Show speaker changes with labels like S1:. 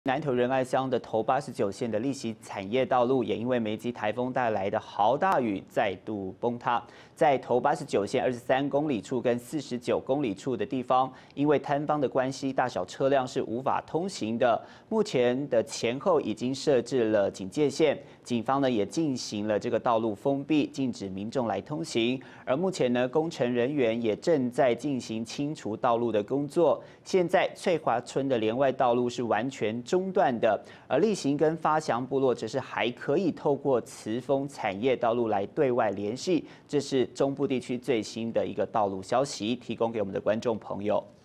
S1: 南投仁爱乡的头89线的利息产业道路，也因为梅吉台风带来的豪大雨再度崩塌。在头89线23公里处跟49公里处的地方，因为坍方的关系，大小车辆是无法通行的。目前的前后已经设置了警戒线，警方呢也进行了这个道路封闭，禁止民众来通行。而目前呢，工程人员也正在进行清除道路的工作。现在翠华村的连外道路是完全中断的，而力行跟发祥部落则是还可以透过慈丰产业道路来对外联系。这是中部地区最新的一个道路消息，提供给我们的观众朋友。